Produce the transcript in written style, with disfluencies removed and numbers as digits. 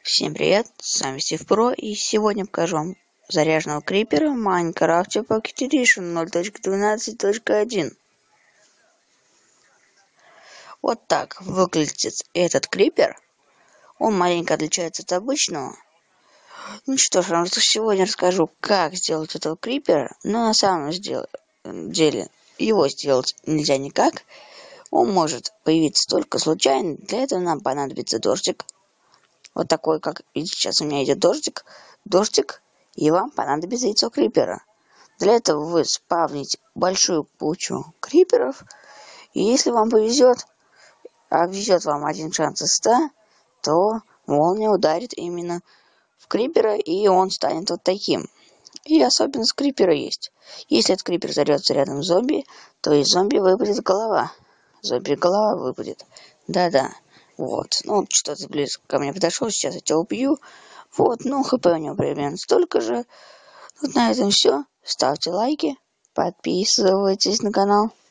Всем привет, с вами Стив Про, и сегодня покажу вам заряженного крипера в Minecraft Pocket Edition 0.12.1. Вот так выглядит этот крипер. Он маленько отличается от обычного. Ну что ж, вам сегодня расскажу, как сделать этого крипера, но на самом деле его сделать нельзя никак. Он может появиться только случайно, для этого нам понадобится дождик. Вот такой, как видите, сейчас у меня идет дождик, и вам понадобится яйцо крипера. Для этого вы спавните большую кучу криперов, и если вам повезет, а везет вам 1 шанс из 100, то молния ударит именно в крипера, и он станет вот таким. И особенность крипера есть. Если этот крипер взорвется рядом с зомби, то из зомби выпадет голова. Зомби-голова выпадет. Да-да. Вот. Ну, что-то близко ко мне подошел, сейчас я тебя убью. Вот, ну, хп у него примерно столько же. Вот на этом все. Ставьте лайки, подписывайтесь на канал.